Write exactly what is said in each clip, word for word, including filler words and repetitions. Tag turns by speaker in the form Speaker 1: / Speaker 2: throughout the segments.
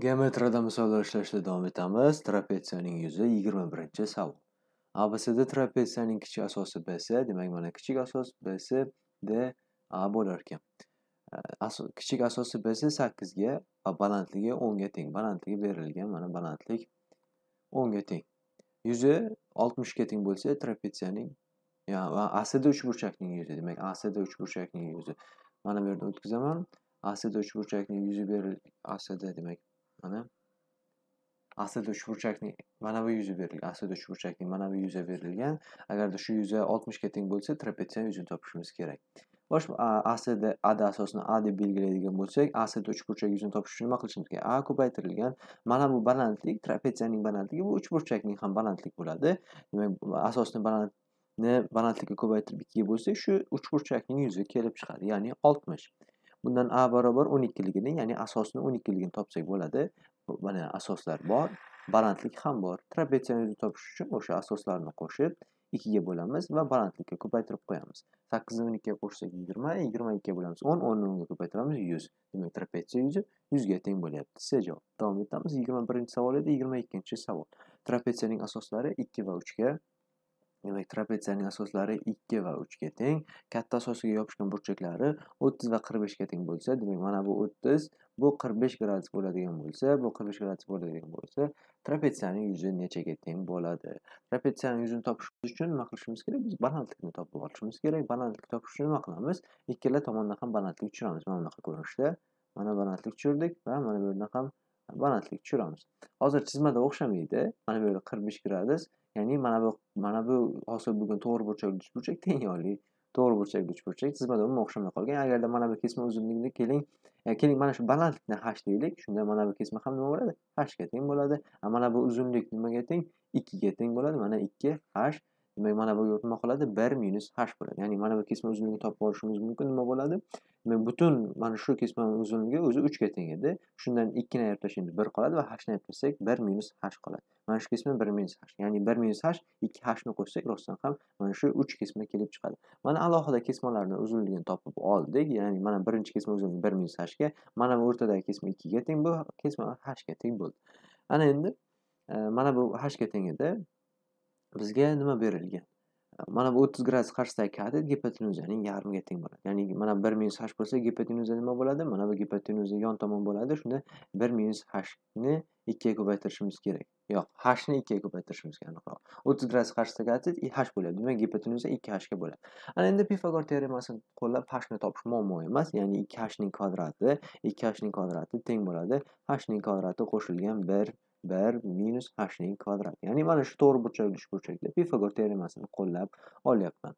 Speaker 1: Geometriyada misollar ishlashda davom etamiz. Trapetsiyaning yuzi yigirma birinchi savol. A B C D trapetsiyaning kichik asosi B C, demak mana kichik asos B C D A bo'lar ekan. Aso kichik asosi B C sakkiz ga va balandligi o'n ga teng. Balandligi berilgan, mana balandlik o'n ga teng. Yuzi oltmish ga teng bo'lsa, trapetsiyaning ya va A C D uchburchakning yuzi, demak A C D uchburchakning yuzi. Mana bu yerda o'tkazaman. A C D uchburchakning yuzi berilgan. A C D demak mana A C D uchburchakning mana bu yuzi berilgan. A C D uchburchakning mana bu yuzi berilgan. Agarda shu yuzi oltmish ga teng bo'lsa, trapetsiya yuzini topishimiz kerak. Bosh A C D A D asosini A deb belgilaydigan bo'lsak, A C D uchburchak yuzini topish uchun nima qilishimiz kerak? A ko'paytirilgan. Mana bu balandlik, trapetsiyaning balandligi bu uchburchakning ham balandlik bo'ladi. Demak, asosni balandni balandlikka ko'paytirib ikki ga bo'lsak, shu uchburchakning yuzi kelib chiqadi, ya'ni oltmish. Bundan A barobar o'n ikki ligini, ya'ni asosni o'n ikki ligini topsak bo'ladi. Mana asoslar bor, balandlik ham bor. Trapetsiyani yuzini topish uchun o'sha asoslarni qo'shib ikki ga bo'lamiz va balandlikka ko'paytirib qo'yamiz. sakkiz ni o'n ikki ga qo'shsak yigirma, yigirma ikki ga bo'lamiz o'n, o'n ni o'nga ko'paytiramiz yuz. Demak, trapetsiya yuzi yuz ga teng bo'lyapti. C javob. Davom etamiz. yigirma birinchi savol edi, yigirma ikkinchi savol. Trapetsiyaning asoslari ikki va uch ga. Demak, trapetsiyaning asoslari ikki va uch ga teng. Katta asosiga yopishgan burchaklari o'ttiz va qirq besh ga teng bo'lsa, demak, mana bu o'ttiz, bu qirq besh gradus bo'ladigan bo'lsa, bu qirq besh gradus bo'ladigan bo'lsa, trapetsiyaning yuzi nechaga teng bo'ladi? Trapetsiyaning yuzini topish uchun nima qilishimiz kerak? Biz balandlikni topib olishimiz kerak. Balandlik topish uchun nima qilamiz? Ikkala tomondan ham balandlik tushiramiz. Mana bunaqa ko'rinishda. Mana balandlik tushirdik va mana bu yerdan ham balandlik tushiramiz. Hozir chizmada o'xshamaydi. Mana bu yerda qirq besh gradus, ya'ni mana bu mana bu hosil bo'lgan to'g'ri burchakli uchburchak tengyorli to'g'ri burchakli uchburchak chizmada umuman o'xshamay qolgan. Agarda mana bu kesma uzunligini keling, keling mana shu balandlikni h deylik. Shunda mana bu kesma ham nima bo'ladi? H ga teng bo'ladi. Mana bu uzunlik nimaga teng? ikki ga teng bo'ladi. Mana ikki h. Demak, mana bu nima qiladi? bir minus h bo'ladi. Ya'ni mana bu kesma uzunligini topib olishimiz mumkin. Nima bo'ladi? Demak, butun mana shu kesmaning uzunligi o'zi uch ga teng edi. Shundan ikki ni ayirib tashlaymiz, bir qoladi va h ni ayirib tashlaysak bir minus h qoladi. Mana shu kesma bir minus h. Ya'ni bir minus h, ikki h ni qo'shsak rostdan ham mana shu uch kesma kelib chiqadi. Mana alohida kesmalarning uzunligini topib oldik. Ya'ni mana birinchi kesma uzunligi bir minus h ga, mana bu o'rtadagi kesma ikki ga teng, bu kesma h ga teng bo'ldi. Ana endi mana bu h ga teng edi. Bizga nima berilgan? Mana bu o'ttiz gradus qarshisidagi katet gipotenuzaning yarmiga teng bo'ladi. Ya'ni mana bir minus h bo'lsa, gipotenuza nima bo'ladi? Mana bu gipotenuza yon tomon bo'ladi. Shunda bir minus h ni ikki ga ko'paytirishimiz kerak. Yo'q, h ni ikki ga ko'paytirishimiz kerak. o'ttiz gradus qarshisiga katet h bo'ladi. Demak, gipotenuza ikki h ga bo'ladi. Ana endi Pifagor teoremasini qo'llab h ni topish muammo emas. Ya'ni ikki h ning kvadrati, ikki h ning kvadrati teng bo'ladi h ning kvadrati qo'shilgan bir bir minus h ning kvadrati. Ya'ni mana shu to'g'ri burchakli uchburchakda Pifagor teoremasini qo'llab olyapman.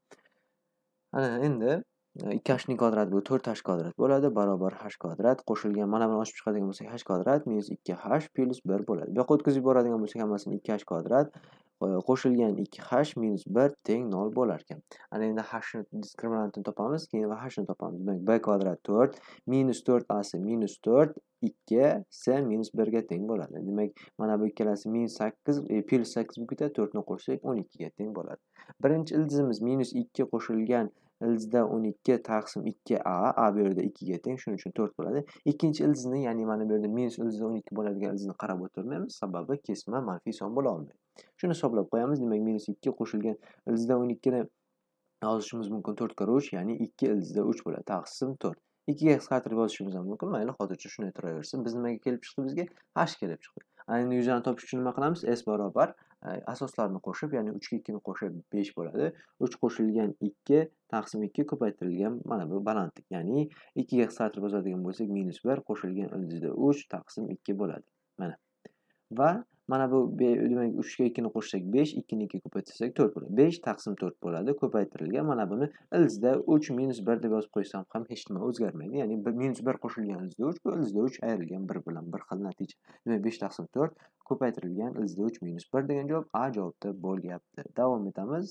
Speaker 1: Ana endi ikki h ning kvadrati bu to'rt h kvadrat bo'ladi, barobar h kvadrat qo'shilgan, mana buni ochib chiqadigan bo'lsak h kvadrat minus ikki h plus bir bo'ladi. Bu yoqqa o'tkazib yuboradigan bo'lsak hammasini ikki h kvadrat qo'shilgan ikki h minus bir teng nol bo'lar ekan. Ana endi h ni diskriminantini topamiz, keyin va h ni topamiz. Demak, b kvadrat to'rt minus to'rt a si minus to'rt ikki c minus bir ga teng bo'ladi. Demak, mana bu ikkalasi minus sakkiz plus sakkiz bu ketadi, to'rt ni qo'shsak o'n ikki ga teng bo'ladi. Birinchi ildizimiz minus ikki qo'shilgan ildizda o'n ikki taqsim ikki a, a bu yerda ikki ga teng, shuning uchun to'rt bo'ladi. Ikkinchi ildizni, ya'ni mana bu yerda minus ildizda o'n ikki bo'ladigan ildizni qarab o'tirmaymiz, sababi kesma manfiy son bo'la olmaydi. Shuni hisoblab qo'yamiz. Demak, minus ikki qo'shilgan ildizda o'n ikki ni yozishimiz mumkin to'rt ga uch, ya'ni ikki ildizda uch bo'ladi, taqsim to'rt. ikki ga qisqartirib yozishimiz ham mumkin. Mayli, hozircha shuni aytiraversin. Biz nimaga kelib chiqdi bizga? H kelib chiqdi. Ana endi yuzani topish uchun nima qilamiz? S barobar asoslarni qo'shib, ya'ni uch ga ikki ni qo'shib besh bo'ladi. uch qo'shilgan ikki taqsim ikki ko'paytirilgan mana bu balandlik. Ya'ni ikki ga qisqartirib yozadigan bo'lsak minus bir qo'shilgan ildizda uch taqsim ikki bo'ladi. Mana. Va mana bu demak uch ga ikki ni qo'shsak besh, ikki ni ikki ga ko'paytirsak to'rt bo'ladi. besh taqsim to'rt bo'ladi, ko'paytirilgan. Mana buni ildizda uch minus bir deb yozib qo'ysam ham hech nima o'zgarmaydi. Ya'ni minus bir qo'shilgan ildizda uch, bu ildizda uch ayrilgan bir bilan bir xil natija. Demak, besh taqsim to'rt ko'paytirilgan ildizda uch minus bir degan javob A javobda bo'lyapti. Davom etamiz.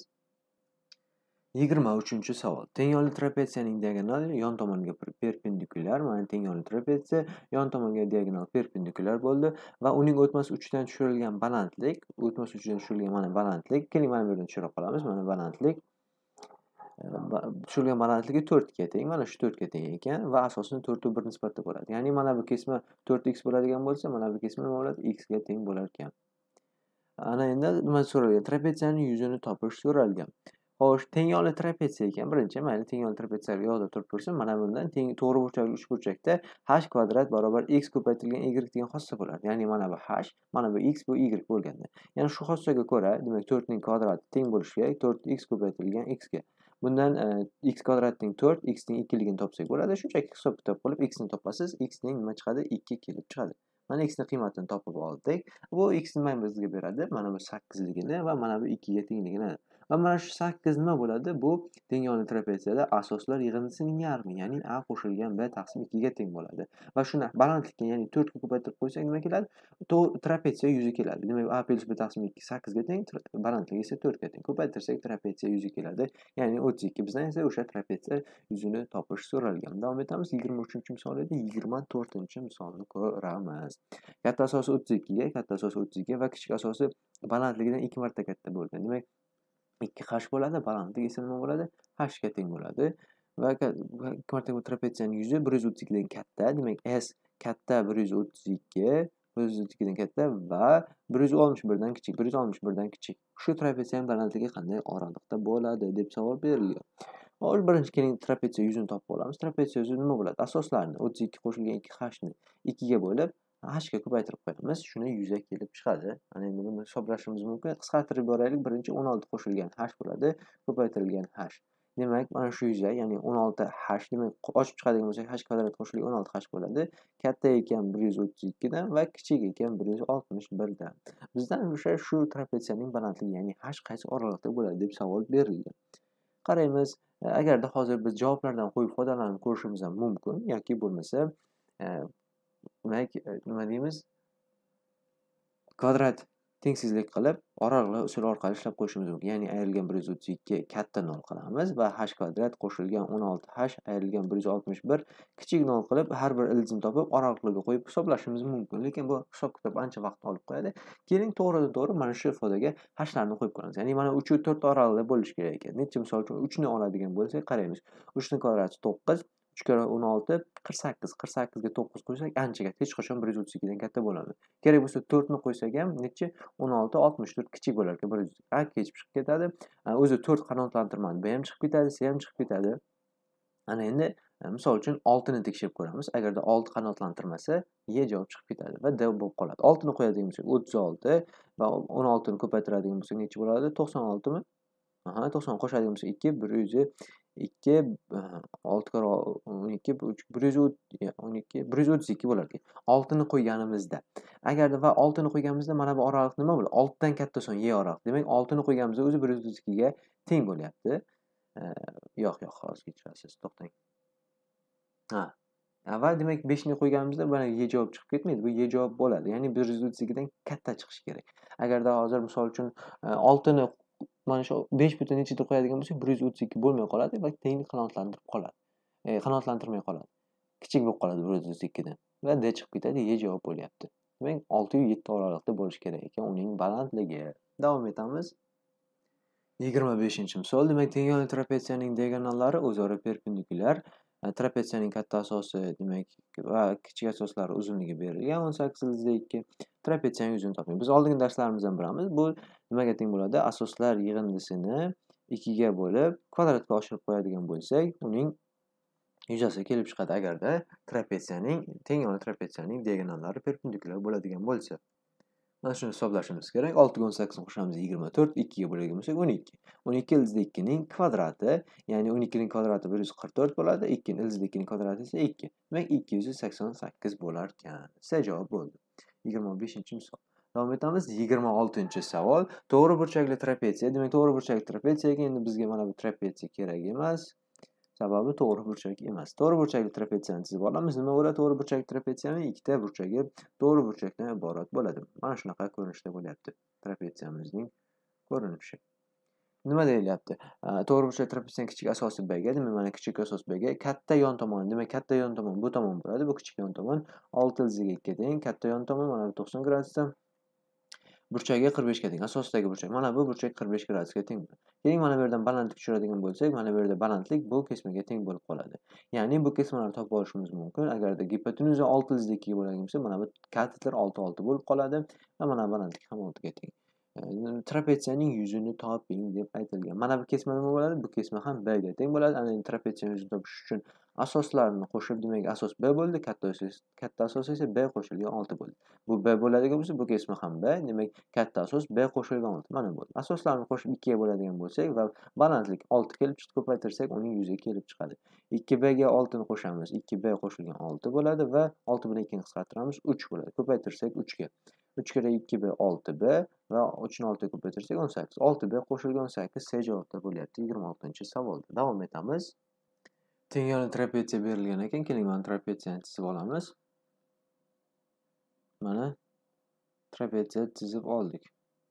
Speaker 1: yigirma uchinchi savol. Teng yonli trapetsiyaning diagonali yon tomoniga perpendikulyar. Mana teng yonli trapetsiya yon tomonga diagonal perpendikulyar bo'ldi va uning o'tmas uchidan tushirilgan balandlik, o'tmas uchidan tushirilgan mana balandlik, keling mana bu yerdan tushira qolamiz. Mana balandlik tushirgan balandligi to'rt ga teng. Mana shu to'rt ga teng ekan va asosini to'rt bir nisbatda bo'ladi. Ya'ni mana bu kesma to'rt x bo'ladigan bo'lsa, mana bu kesma nima bo'ladi? X ga teng bo'lar ekan. Ana endi nima so'ralgan? Trapetsiyaning yuzini topish so'ralgan. Xo'sh, teng yo'li trapetsiya ekan. Birinchi mayli teng yo'li trapetsiyaga yodda turib tursin. Mana bundan teng to'g'ri burchakli uchburchakda h kvadrat barobar x ko'paytirilgan y degan xossa bo'ladi. Ya'ni mana bu h, mana bu x, bu y bo'lganda. Ya'ni shu xossaga ko'ra, demak to'rt ning kvadrati teng bo'lishi kerak to'rt x ko'paytirilgan x ga. Bundan x kvadratning to'rt, x ning ikki ligini topsak bo'ladi. Shunchaki hisob kitob qilib x ni topasiz. X ning nima chiqadi? ikki kelib chiqadi. Mana x ning qiymatini topib oldik. Bu x nima bizga beradi? Mana bu sakkiz ligini va mana bu ikki ga tengligini. Va mana shu sakkiz nima bo'ladi? Bu teng yo'li trapetsiyada asoslar yig'indisining yarmi, ya'ni a qo'shilgan b taqsim ikki ga teng bo'ladi. Va shuni balandlikka, ya'ni to'rt ga ko'paytirib qo'ysak nima keladi? Trapetsiya yuzi keladi. Demak, a plus b taqsim ikki sakkiz ga teng, balandligi esa to'rt ga teng. Ko'paytirsak trapetsiya yuzi keladi. Ya'ni o'ttiz ikki. Bizdan esa o'sha trapetsiya yuzini topish so'ralgan. Davom etamiz. yigirma uchinchi misol edi. yigirma to'rtinchi misolni ko'ramiz. Katta asosi o'ttiz ikki ga, katta asosi o'ttiz ikki va kichik asosi balandligidan ikki marta katta bo'lgan. Demak, ikki h bo'ladi, balandligi esa nima bo'ladi? H ga teng bo'ladi. Va ikki marta trapetsiyaning yuzi bir yuz o'ttiz ikki dan katta. Demak, S katta bir yuz o'ttiz ikki, bir yuz o'ttiz ikki dan katta va bir yuz oltmish bir dan kichik, bir yuz oltmish bir dan kichik. Shu trapetsiyaning balandligi qanday oralikda bo'ladi deb savol berilgan. Hozir birinchi keling trapetsiya yuzini topib olamiz. Trapetsiya yuzi nima bo'ladi? Asoslarni o'ttiz ikki qo'shilgan ikki h ni ikki ga bo'lib h ga ko'paytirib qo'yamiz. Shuni yuz ga kelib chiqadi. Ana endi buni hisoblashimiz mumkin. Qisqartirib boraylik. Birinchi o'n olti qo'shilgan h bo'ladi, ko'paytirilgan h. Demak, mana shu yuzga, ya'ni o'n olti h, demak, ochib chiqadigan bo'lsak, h kvadrat qo'shilgan o'n olti h bo'ladi. Katta ekan bir yuz o'ttiz ikki dan va kichik ekan bir yuz oltmish bir dan. Bizdan o'sha shu trapetsiyaning balandligi, ya'ni h qaysi oralikda bo'ladi deb savol berilgan. Qaraymiz. Agarda hozir biz javoblardan qo'yib foydalanib ko'rishimiz ham mumkin yoki bo'lmasa, demak, nima deymiz? Kvadrat tengsizlik qilib, oralig'lar usuli orqali ishlab qo'yishimiz mumkin. Ya'ni ayrilgan bir yuz o'ttiz ikki katta nol qilamiz va h kvadrat qo'shilgan o'n olti h ayrilgan bir yuz oltmish bir kichik nol qilib, har bir ildizini topib, oralig'iga qo'yib hisoblashimiz mumkin. Lekin bu hisob-kitob ancha vaqt olib qo'yadi. Keling, to'g'ridan-to'g'ri mana shu ifodaga hlarni qo'yib ko'ramiz. Ya'ni mana uch to'rt oralig'ida bo'lishi kerak ekan. Necha misol uchun uch ni oladigan bo'lsak, qaraymiz. uch ning kvadrati to'qqiz, uch kira o'n olti, qirq sakkiz. qirq sakkiz ga to'qqiz qo'ysak ancha katta, hech qachon bir yuz o'ttiz ikki dan katta bo'ladi. Kerak bo'lsa to'rt ni qo'ysak ham necha? o'n olti, oltmish to'rt kichik bo'lar ekan bir yuz. A kechib chiqib ketadi. O'zi to'rt qanotlantirmani bu ham chiqib ketadi, C ham chiqib ketadi. Ana endi misol uchun olti ni tekshirib ko'ramiz. Agarda olti qanotlantirmasa, Y javob chiqib ketadi va D bo'lib qoladi. olti ni qo'yadigan bo'lsak o'ttiz olti va o'n olti ni ko'paytiradigan bo'lsak necha bo'ladi? to'qson olti mi? Aha, to'qson qo'shadigan bo'lsak ikki, bir yuz ikki, olti kira o'n ikki, bir yuz o'n ikki, bir yuz o'ttiz ikki bo'lar ekan. olti ni qo'yganimizda. Agarda va olti ni qo'yganimizda mana bu oraliq nima bo'ladi? olti dan katta son Y oraliq. Demak, olti ni qo'yganimizda o'zi bir yuz o'ttiz ikki ga teng bo'lyapti. Yo'q, yo'q, hozir kechirasiz, to'xtang. Ha. Va demak besh ni qo'yganimizda mana Y javob chiqib ketmaydi. Bu Y javob bo'ladi. Ya'ni bir yuz o'ttiz ikki dan katta chiqishi kerak. Agarda hozir misol uchun olti ni mana shu besh butun nechida qo'yadigan bo'lsak, bir yuz o'ttiz ikki bo'lmay qoladi va tengni qanotlantirib qoladi. E, qanotlantirmay qoladi. Kichik bo'lib qoladi bir yuz o'ttiz ikki dan va D chiqib ketadi, Y javob bo'lyapti. Demak, olti yu yetti oralig'ida bo'lishi kerak ekan uning balandligi. Davom etamiz. yigirma beshinchi misol. Demak, teng yo'li trapetsiyaning diagonallari o'zaro perpendikulyar. Trapetsiyaning katta asosi, demak, va kichik asoslari uzunligi berilgan o'n sakkiz ildizda ikki. Trapetsiyaning yuzini toping. Biz oldingi darslarimizdan bilamiz. Bu nimaga teng bo'ladi? Asoslar yig'indisini ikki ga bo'lib, kvadratga oshirib qo'yadigan bo'lsak, uning yuzasi kelib chiqadi agarda trapetsiyaning, teng yo'li trapetsiyaning diagonallari perpendikulyar bo'ladigan bo'lsa. Mana shuni hisoblashimiz kerak. olti ga o'n sakkiz ni qo'shamiz yigirma to'rt, ikki ga bo'ladigan bo'lsak o'n ikki. o'n ikki ildizda ikki ning kvadrati, ya'ni o'n ikki ning kvadrati bir yuz qirq to'rt bo'ladi. ikki ildizda ikki ning kvadrati esa ikki. Demak, ikki yuz sakson sakkiz bo'lar ekan. C javob bo'ldi. yigirma beshinchi misol. Davom etamiz. yigirma oltinchi savol. To'g'ri burchakli trapetsiya. Demak, to'g'ri burchakli trapetsiyaga endi bizga mana bu trapetsiya kerak emas. Sababi to'g'ri burchak emas. To'g'ri burchakli trapetsiyani chizib olamiz. Nima bo'ladi? To'g'ri burchakli trapetsiyaning ikkita burchagi to'g'ri burchakdan iborat bo'ladi. Mana shunaqa ko'rinishda bo'lyapti trapetsiyamizning ko'rinishi. Nima deyilyapti? To'g'ri burchak trapetsiyaning kichik asosi B ga, demak mana kichik asos B ga, katta yon tomoni, demak katta yon tomon bu tomon bo'ladi, bu kichik yon tomon olti ildizga ikki ga teng, katta yon tomon mana bu to'qson gradusda. burchagiga qirq besh ga teng. Asosdagi burchak. Mana bu burchak qirq besh gradusga teng. Keyin mana bu yerdan balandlik tushiradigan bo'lsak, mana bu yerda balandlik bu kesmaga teng bo'lib qoladi. Ya'ni bu kesmalarni topib olishimiz mumkin. Agarda gipotenuza olti yuz ikki ga bo'ladigan bo'lsa, mana bu kateter olti olti bo'lib qoladi va mana balandlik ham olti ga teng. Trapetsiyaning yuzini toping deb aytilgan. Mana bu kesma nima bo'ladi? Bu kesma ham B ga teng bo'ladi. Ana endi trapetsiyaning yuzini topish uchun asoslarni qo'shib, demak asos B bo'ldi, katta asos katta asos esa B qo'shilgan olti bo'ldi. Bu B bo'ladigan bo'lsa, bu kesma ham B, demak katta asos B qo'shilgan olti mana bo'ldi. Asoslarni qo'shib ikki ga bo'ladigan bo'lsak va balandlik olti kelib chiqdi, ko'paytirsak uning yuzi kelib chiqadi. ikki B ga olti ni qo'shamiz, ikki B qo'shilgan olti bo'ladi va olti bilan ikki ni qisqartiramiz, uch bo'ladi. Ko'paytirsak uch ga. uch kere ikki B olti B va uch ni olti ga ko'paytirsak o'n sakkiz. olti B qo'shilgan o'n sakkiz C javobda bo'lyapti yigirma oltinchi savolda. Davom etamiz. Teng yo'lli trapetsiya berilgan ekan, keling mana trapetsiyani chizib olamiz. Mana trapetsiya chizib oldik.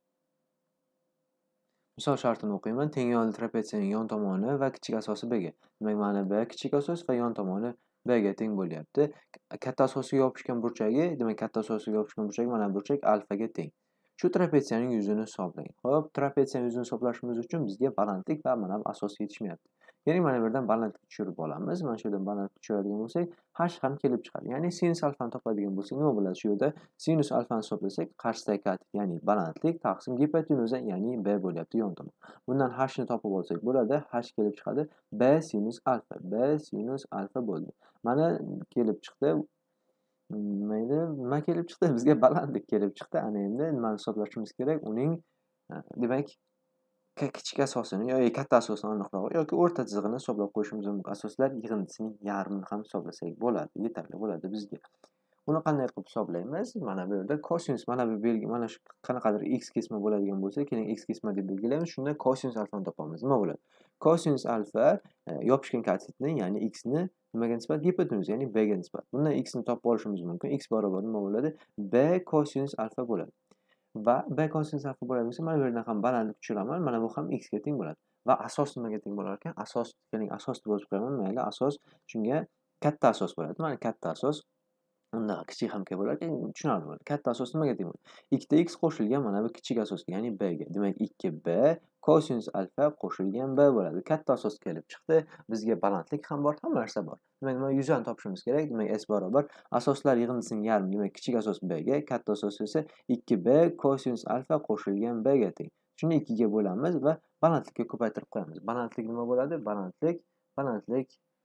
Speaker 1: Misol shartini o'qiyman. Teng yo'lli trapetsiyaning yon tomoni va kichik asosi B ga. Demak, mana B kichik asos va yon tomoni B ga teng bo'lyapti. Katta asosiga yopishgan burchagi, demak katta asosiga yopishgan burchak mana burchak alfa ga teng. Shu trapetsiyaning yuzini hisoblang. Xo'p, trapetsiyaning yuzini hisoblashimiz uchun bizga balandlik va mana bu asos yetishmayapti. Keling, mana bu yerdan balandlik tushirib olamiz. Mana shu yerdan balandlik tushiradigan bo'lsak, h ham kelib chiqadi. Ya'ni sinus alfani topadigan bo'lsak, nima bo'ladi? Shu yerda sinus alfani hisoblasak, qarshisidagi katet, ya'ni balandlik taqsim gipotenuza, ya'ni B bo'lyapti yon tomon. Bundan h ni topib olsak bo'ladi. H kelib chiqadi B sinus alfa. B sinus alfa bo'ldi. Mana kelib chiqdi. Mayli, nima kelib chiqdi? Bizga balandlik kelib chiqdi. Ana endi nimani hisoblashimiz kerak? Uning demak kichik asosini yoki katta asosini aniqroq yoki o'rta chizig'ini hisoblab qo'yishimiz mumkin. Asoslar yig'indisining yarmini ham hisoblasak bo'ladi, yetarli bo'ladi bizga. Uni qanday qilib hisoblaymiz? Mana bu yerda kosinus, mana bu belgi, mana shu qanaqadir x kesma bo'ladigan bo'lsa, keling x kesma deb belgilaymiz. Shunda kosinus alfani topamiz. Nima bo'ladi? Kosinus alfa yopishgan katetni, ya'ni x ni nimaga nisbat? Gipotenuza, ya'ni B ga nisbat. Bundan x ni topib olishimiz mumkin. X barobar nima bo'ladi? B kosinus alfa bo'ladi. Va B kosinus alfa bo'ladigan bo'lsa, mana bu yerdan ham balandlik tushiraman. Mana bu ham x ga teng bo'ladi. Va asos nimaga teng bo'lar ekan? Asos, keling asos deb yozib qo'yaman. Mayli, asos shunga katta asos bo'ladi. Mana katta asos. Unda kichik ham kelib bo'lar ekan, tushunarli bo'ladi. Katta asos nimaga teng bo'ladi? ikkita x qo'shilgan mana bu kichik asosga, ya'ni B ga. Demak, ikki B kosinus alfa qo'shilgan B bo'ladi. Katta asos kelib chiqdi. Bizga balandlik ham bor, hamma narsa bor. Demak, mana yuzani topishimiz kerak. Demak, S barobar asoslar yig'indisining yarmi, demak, kichik asos B ga, katta asos esa ikki B kosinus alfa qo'shilgan B ga teng. Shuni ikki ga bo'lamiz va balandlikka ko'paytirib qo'yamiz. Balandlik nima bo'ladi? Balandlik, balandlik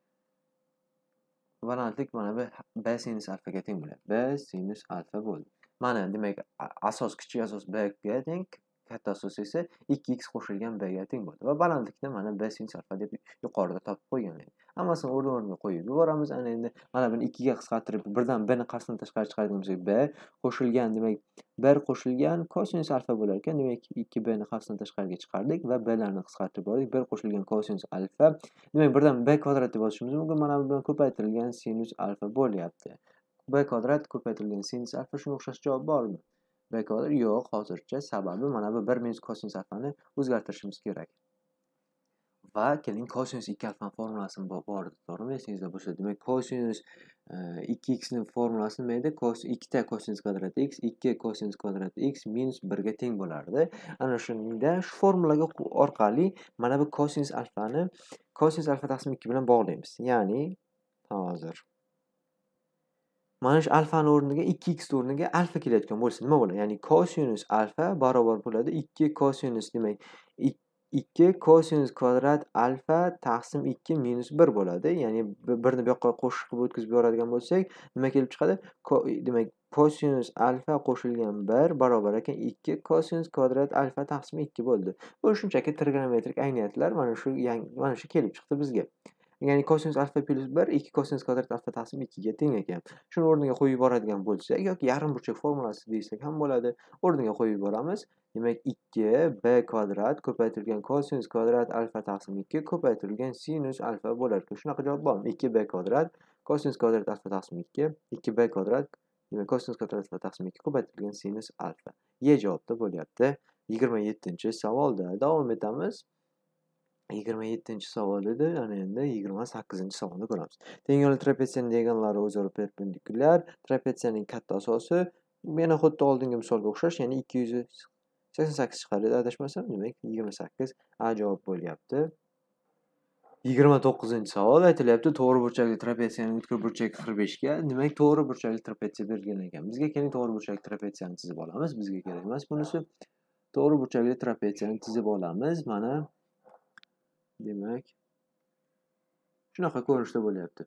Speaker 1: balandlik mana bu B sinus alfa ga teng bo'ladi. B sinus alfa bo'ldi. Mana demak asos kichik asos B ga teng, katta asos esa ikki x qo'shilgan B ga teng bo'ldi. Va balandlikni mana B sinus alfa deb yuqorida topib qo'ygan edik. Hammasini o'rn-o'rniga qo'yib yuboramiz. Ana endi mana buni ikki ga qisqartirib, birdan B ni qarsini tashqari chiqaradigan bo'lsak, B qo'shilgan, demak bir qo'shilgan kosinus alfa bo'lar ekan. Demak, ikki B ni qarsini tashqariga chiqardik va B larni qisqartirib oldik. bir qo'shilgan kosinus alfa. Demak, birdan B kvadrat deb yozishimiz mumkin. Mana bu bilan ko'paytirilgan sinus alfa bo'lyapti. B kvadrat ko'paytirilgan sinus alfa, shunga o'xshash javob bormi? B kvadrat yo'q, hozircha. Sababi mana bu bir minus kosinus alfani o'zgartirishimiz kerak. Va keling kosinus ikki alfa formulasini bor edi, to'g'rimi? Esingizda bo'lsa, demak kosinus ikki x ning formulasi nima edi? ikkita kosinus kvadrat x, ikki kosinus kvadrat x minus bir ga teng bo'lardi. Ana shunda shu formulaga orqali mana bu kosinus alfani kosinus alfa taqsim ikki bilan bog'laymiz. Ya'ni hozir mana shu alfani o'rniga ikki x o'rniga alfa kelayotgan bo'lsa nima bo'ladi? Ya'ni kosinus alfa barobar bo'ladi ikki kosinus, demak ikki kosinus kvadrat alfa taqsim ikki minus bir bo'ladi. Ya'ni bir ni bu yoqqa qo'shib o'tkazib yuboradigan bo'lsak, nima kelib chiqadi? Demak, kosinus alfa qo'shilgan bir barobar ekan ikki kosinus kvadrat alfa taqsim ikki bo'ldi. Bu shunchaki trigonometrik ayniyatlar, mana shu mana shu kelib chiqdi bizga. Ya'ni kosinus alfa plus bir, ikki kosinus kvadrat alfa taqsim ikki ga teng ekan. Shuni o'rniga qo'yib yuboradigan bo'lsak yoki yarim burchak formulasi desak ham bo'ladi. O'rniga qo'yib yuboramiz. Demak, ikki B kvadrat ko'paytirilgan kosinus kvadrat alfa taqsim ikki ko'paytirilgan sinus alfa bo'lar ekan. Shunaqa javob bormi? ikki B kvadrat kosinus kvadrat alfa taqsim ikki, ikki B kvadrat, demak kosinus kvadrat alfa taqsim ikki ko'paytirilgan sinus alfa. Y javobda bo'lyapti. yigirma yettinchi savolda davom etamiz. yigirma yettinchi savol edi. Ana endi yigirma sakkizinchi savolni ko'ramiz. Teng yo'lli trapetsiyaning diagonallari o'zaro perpendikulyar. Trapetsiyaning katta asosi yana xuddi oldingi misolga o'xshash, ya'ni ikki yuz sakson sakkiz chiqadi adashmasam, demak yigirma sakkiz A javob bo'lyapti. yigirma to'qqizinchi savol aytilyapti, to'g'ri burchakli trapetsiyaning o'tkir burchagi qirq besh ga, demak to'g'ri burchakli trapetsiya berilgan ekan. Bizga keling to'g'ri burchakli trapetsiyani chizib olamiz. Bizga kerak emas bunisi. To'g'ri burchakli trapetsiyani chizib olamiz. Mana demak shunaqa ko'rinishda bo'lyapti.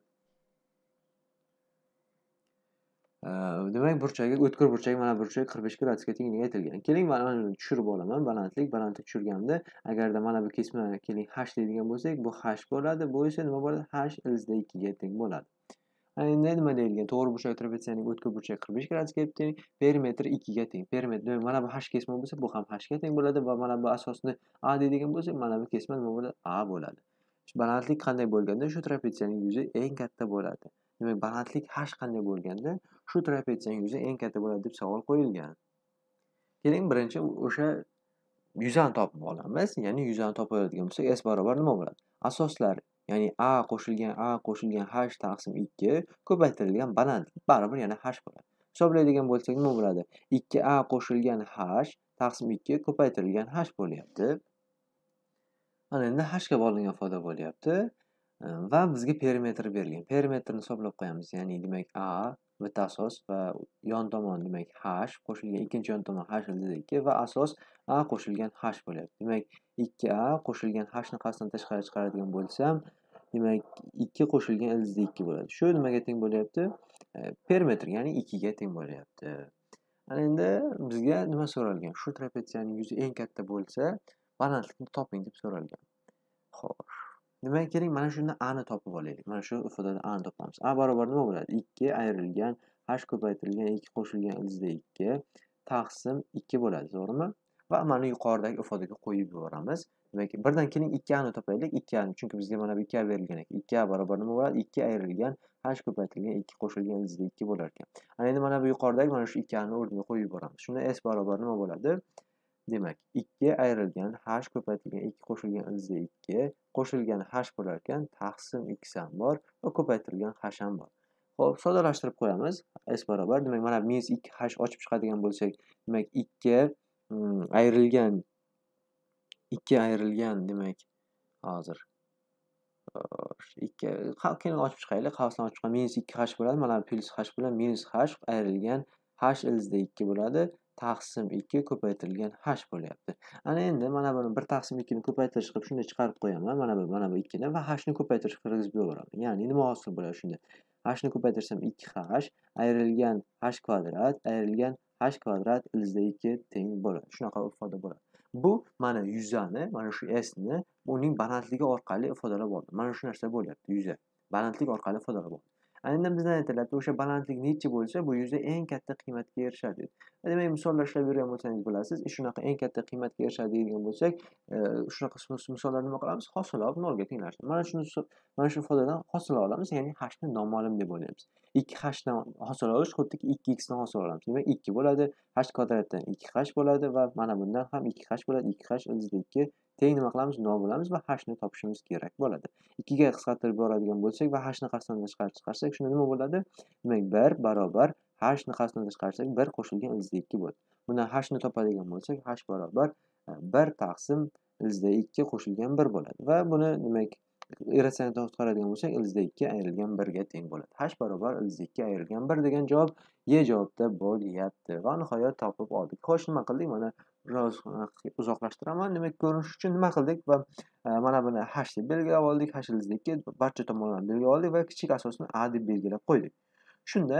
Speaker 1: Demak, burchagi o'tkir burchak mana burchak qirq besh gradusga tengligi aytilgan. Keling, mana buni tushirib olaman. Balandlik, balandlik tushirganda, agarda mana bu kesma keling h deydigan bo'lsak, bu h bo'ladi. Bu esa nima bo'ladi? H ilzda ikki ga teng bo'ladi. Endi nima deyilgan? To'g'ri burchak trapetsiyaning o'tkir burchagi qirq besh gradusga teng, perimetri ikki ga teng. Perimetr, demak, mana bu h kesma bo'lsa, bu ham h ga teng bo'ladi va mana bu asosni A deydigan bo'lsak, mana bu kesma nima bo'ladi? A bo'ladi. Balandlik qanday bo'lganda shu trapetsiyaning yuzi eng katta bo'ladi. Demak, balandlik h qanday bo'lganda shu trapetsiyaning yuzi eng katta bo'ladi deb savol qo'yilgan. Keling, birinchi o'sha yuzani topib olamiz. Ya'ni yuzani topib oladigan bo'lsak, s barobar nima bo'ladi? Asoslar, ya'ni a qo'shilgan a qo'shilgan h taqsim ikki ko'paytirilgan balandlik baribir yana h bo'ladi. Hisoblaydigan bo'lsak nima bo'ladi? ikki a qo'shilgan h taqsim ikki ko'paytirilgan h bo'lyapti. Mana endi h ga bog'langan ifoda bo'lyapti va bizga perimetr berilgan. Perimetrni hisoblab qo'yamiz. Ya'ni demak a bitta asos va yon tomon demak h qo'shilgan ikkinchi yon tomon h ildiz ikki va asos a qo'shilgan h bo'lyapti. Demak ikki a qo'shilgan h ni qasddan tashqari chiqaradigan bo'lsam, demak ikki qo'shilgan ildiz ikki bo'ladi. Shu nimaga teng bo'lyapti? Perimetr, ya'ni ikki ga teng bo'lyapti. Mana endi bizga nima so'ralgan? Shu trapetsiyaning yuzi eng katta bo'lsa, balandlikni toping deb so'ralgan. Xo'sh. Demak, keling mana shunda a ni topib olaylik. Mana shu ifodada a ni topamiz. A barobar nima bo'ladi? ikki ayrilgan h ko'paytirilgan ikki qo'shilgan ildiz ikki taqsim ikki bo'ladi, to'g'rimi? Va mana yuqoridagi ifodaga qo'yib yuboramiz. Demak, birdan keling ikki a ni topaylik. ikki a ni, chunki bizga mana bu ikki a berilgan ekan. ikki a barobar nima bo'ladi? ikki ayrilgan h ko'paytirilgan ikki qo'shilgan ildiz ikki bo'lar ekan. Ana endi mana bu yuqoridagi mana shu ikki a ni o'rniga qo'yib yuboramiz. Shunda s barobar nima bo'ladi? Demak, ikki ayrilgan h ko'paytirilgan ikki qo'shilgan ildiz ikki qo'shilgan h bo'lar ekan, taqsim x ham bor va ko'paytirilgan h ham bor. Xo'p, soddalashtirib qo'yamiz. S barobar, demak, mana minus ikki h ochib chiqadigan bo'lsak, demak, ikki ayrilgan ikki ayrilgan demak, hozir ikki keling ochib chiqaylik. Qavsdan ochib chiqamiz. minus ikki h bo'ladi. Mana plus h bilan minus h ayrilgan h ildiz ikki bo'ladi. Taqsim ikki ko'paytirilgan h bo'lyapti. Ana endi mana buni bir taqsim ikki ni ko'paytirish qilib shunday chiqarib qo'yaman. Mana bu, mana bu ikki ni va h ni ko'paytirish kirgizib yuboraman. Ya'ni nima hosil bo'ladi shunda? H ni ko'paytirsam ikki h ayrilgan h kvadrat ayrilgan h kvadrat ildiz ikki teng bo'ladi. Shunaqa ifoda bo'ladi. Bu mana yuzani, mana shu s ni uning balandligi orqali ifodalab oldim. Mana shu narsa bo'lyapti yuza. Balandlik orqali ifodalab oldim. Endi bizdan aytilyapti, o'sha balandlik necha bo'lsa, bu yuza eng katta qiymatga erishadi. Demak, misollar ishlab yurgan bo'lsangiz bilasiz, shunaqa eng katta qiymatga erishadi deydigan bo'lsak, shunaqa misollarni nima qilamiz? Hosil olib nolga tenglashtirib. Mana shuni mana shu ifodadan hosil olamiz, ya'ni h ni noma'lum deb o'ylaymiz. ikki h dan hosil olish xuddiki ikki x dan hosil olamiz. Demak, ikki bo'ladi, h kvadratdan ikki h bo'ladi va mana bundan ham ikki h bo'ladi. ikki h ildiz ikki teng nima qilamiz? nol bo'lamiz va h ni topishimiz kerak bo'ladi. ikki ga qisqartirib boradigan bo'lsak va h ni qasddan tashqari chiqarsak, shunda nima bo'ladi? Demak, bir barobar h ni qasddan tashqarsak bir qo'shilgan ildiz ikki bo'ladi. Bundan h ni topadigan bo'lsak, h barobar bir taqsim ildiz ikki qo'shilgan bir bo'ladi va buni demak irratsionaldan chiqaradigan bo'lsak, ildiz ikki ayrilgan bir ga teng bo'ladi. H barobar ildiz ikki ayrilgan bir degan javob Y javobda bo'lyapti va nihoyat topib oldik. Xo'sh, nima qildik? Mana biroz uzoqlashtiraman. Demak, ko'rinish uchun nima qildik va mana buni h deb belgilab oldik. H ildiz ikki barcha tomonlarni belgilab oldik va kichik asosni a deb belgilab qo'ydik. Shunda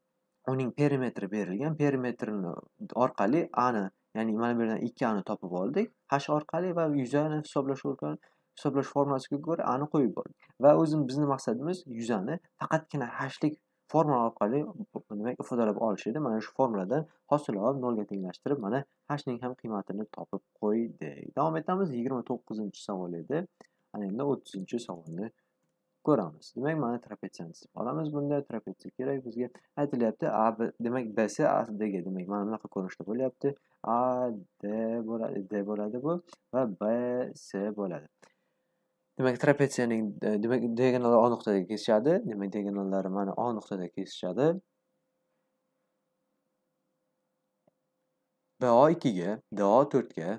Speaker 1: uning perimetri berilgan. Perimetrini orqali a ni, ya'ni mana bu yerdan ikki a ni topib oldik. H orqali va yuzani hisoblash orqali hisoblash formulasiga ko'ra a ni qo'yib bordik. Va o'zim bizning maqsadimiz yuzani faqatgina hashlik formula orqali demak ifodalab olish edi. Mana shu formuladan hosil olib nolga tenglashtirib, mana h ning ham qiymatini topib qo'ydik. Davom etamiz. yigirma to'qqizinchi savol edi. Ana endi o'ttizinchi savolni ko'ramiz. Demak, mana trapetsiyani chizib olamiz. Bunda trapetsiya kerak bizga. Aytilyapti, A B, demak B S A D ga, demak mana bunaqa ko'rinishda bo'lyapti. A D bo'ladi, D bo'ladi bu va B S bo'ladi. Demak, trapetsiyaning demak diagonallari O nuqtada kesishadi. Demak, diagonallari mana O nuqtada kesishadi. BO ikki ga, DO to'rt ga,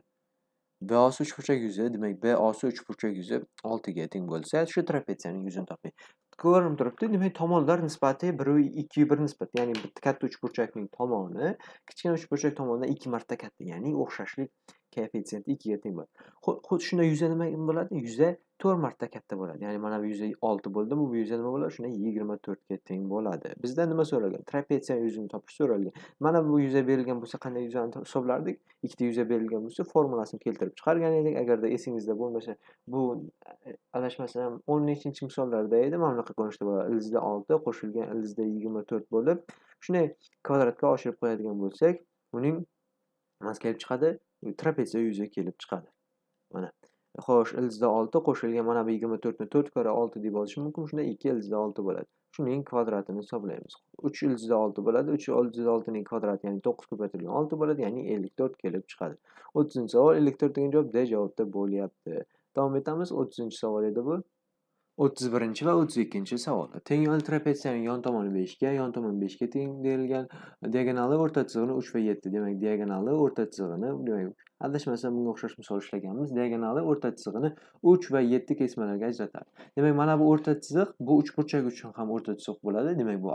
Speaker 1: BOsi uch burchak yuzi, demak BOsi uch burchak yuzi olti ga teng bo'lsa, shu trapetsiyaning yuzini toping. Ko'rinib turibdi, demak tomonlar nisbati bir ikki bir nisbati, ya'ni bitta katta uchburchakning tomoni kichkina uchburchak tomonidan ikki marta katta, ya'ni o'xshashlik koeffitsiyenti ikki ga teng bo'ladi. Xuddi shunda yuza nima bo'ladi? Yuza to'rt marta katta bo'ladi. Ya'ni mana bu yuza olti bo'ldi, bu yuza nima bo'ladi? Shunda yigirma to'rt ga teng bo'ladi. Bizdan nima so'ralgan? Trapetsiya yuzini topish so'ralgan. Mana bu yuza berilgan bo'lsa, qanday yuzani hisoblardik? Ikkita yuza berilgan bo'lsa, formulasini keltirib chiqargan edik. Agarda esingizda bo'lmasa, bu adashmasam o'n nechinchi misollarda edi. Mana bunaqa ko'rinishda bo'ladi. Ildizda olti qo'shilgan ildizda yigirma to'rt bo'lib, shunday kvadratga oshirib qo'yadigan bo'lsak, uning nimasi kelib chiqadi? Trapetsiya yuzi kelib chiqadi. Mana. Xo'sh, ildizda olti qo'shilgan mana bu yigirma to'rt ni to'rt karra olti deb yozishim mumkin. Shunda ikki ildizda olti bo'ladi. Shuning kvadratini hisoblaymiz. uch ildizda olti bo'ladi. uch ildizda olti ning kvadrati, ya'ni to'qqiz ko'paytirilgan olti bo'ladi, ya'ni ellik to'rt kelib chiqadi. o'ttizinchi savol, ellik to'rt degan javob D javobda bo'lyapti. Davom etamiz. o'ttizinchi savol edi bu. o'ttiz birinchi va o'ttiz ikkinchi savol. Teng yo'l trapetsiyaning yon tomoni besh ga, yon tomoni besh ga teng deyilgan. Diagonali o'rta chizig'ini uch va yetti. Demak, diagonali o'rta chizig'ini, demak, adashmasam bunga o'xshash misol ishlaganmiz. Diagonali o'rta chizig'ini uch va yetti kesmalarga ajratadi. Demak, mana bu o'rta chiziq, bu uchburchak uchun ham o'rta chiziq bo'ladi. Demak, bu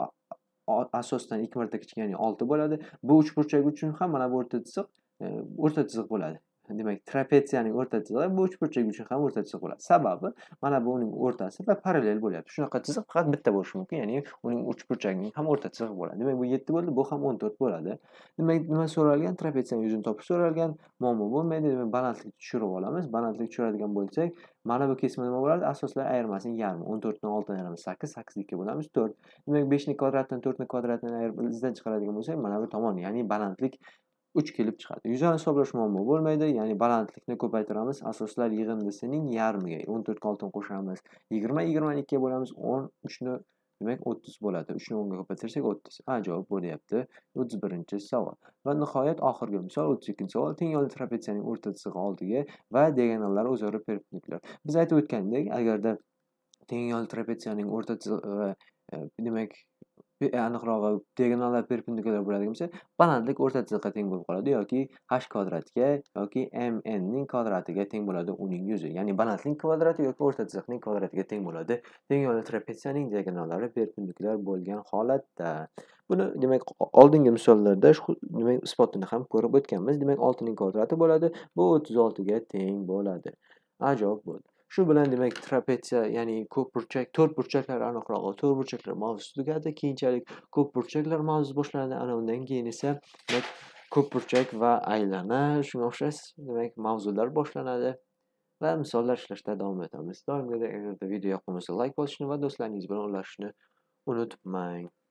Speaker 1: asosdan ikki marta kichik, ya'ni olti bo'ladi. Bu uchburchak uchun ham mana bu o'rta chiziq, o'rta chiziq bo'ladi. Demak, trapetsiyaning o'rta chizig'i bu uchburchak uchun ham o'rta chiziq bo'ladi. Sababi mana bu uning o'rtasi va parallel bo'lyapti. Shunaqa chiziq faqat bitta bo'lishi mumkin, ya'ni uning uchburchagining ham o'rta chizig'i bo'ladi. Demak, bu yetti bo'ldi, bu ham o'n to'rt bo'ladi. Demak, nima so'ralgan? Trapetsiyaning yuzini topish so'ralgan. Muammo bo'lmaydi. Demak, balandlikni tushirib olamiz. Balandlik tushiradigan bo'lsak, mana bu kesma nima bo'ladi? Asoslar ayirmasining yarmi. o'n to'rt dan oltini ayiramiz sakkiz, sakkiz ikkiga bo'lamiz to'rt. Demak, besh ning kvadratini to'rt ning kvadratini ayirib izdan chiqaradigan bo'lsak, mana bu tomon, ya'ni balandlik uch kelib chiqadi. Yuzani hisoblash muammo bo'lmaydi. Ya'ni balandlikni ko'paytiramiz. Asoslar yig'indisining yarmiga. o'n to'rt ga oltini qo'shamiz. yigirma, yigirma ikkiga bo'lamiz. o'n uch ni, demak, o'ttiz bo'ladi. uch ni o'nga ko'paytirsak o'ttiz. A javob bo'lyapti. o'ttiz birinchi savol. Va nihoyat oxirgi misol o'ttiz ikkinchi savol. Teng yo'l trapetsiyaning o'rta chizig'i oldiga va diagonallari o'zaro perpendikulyar. Biz aytib o'tgandek, agarda teng yo'l trapetsiyaning o'rta chizig'i, demak, aniqrog'i diagonallar perpendikulyar bo'ladigan bo'lsa, balandlik o'rta chiziqqa teng bo'lib qoladi yoki h kvadratga yoki mn ning kvadratiga teng bo'ladi uning yuzi. Ya'ni balandlik kvadrati yoki o'rta chiziqning kvadratiga teng bo'ladi. Teng yo'l trapetsiyaning diagonallari perpendikulyar bo'lgan holatda. Buni demak oldingi misollarda shu demak isbotini ham ko'rib o'tganmiz. Demak, olti ning kvadrati bo'ladi. Bu o'ttiz olti ga teng bo'ladi. A javob bo'ldi. Shu bilan demak trapetsiya, ya'ni ko'p burchak, to'rt burchaklar, aniqrog'i to'rt burchaklar mavzusi tugadi. Keyinchalik ko'p burchaklar mavzusi boshlanadi. Ana undan keyin esa demak ko'p burchak va aylana, shunga o'xshash demak mavzular boshlanadi va misollar ishlashda davom etamiz. Doimgidek, agarda video yoqqan bo'lsa, like bosishni va do'stlaringiz bilan ulashishni unutmang.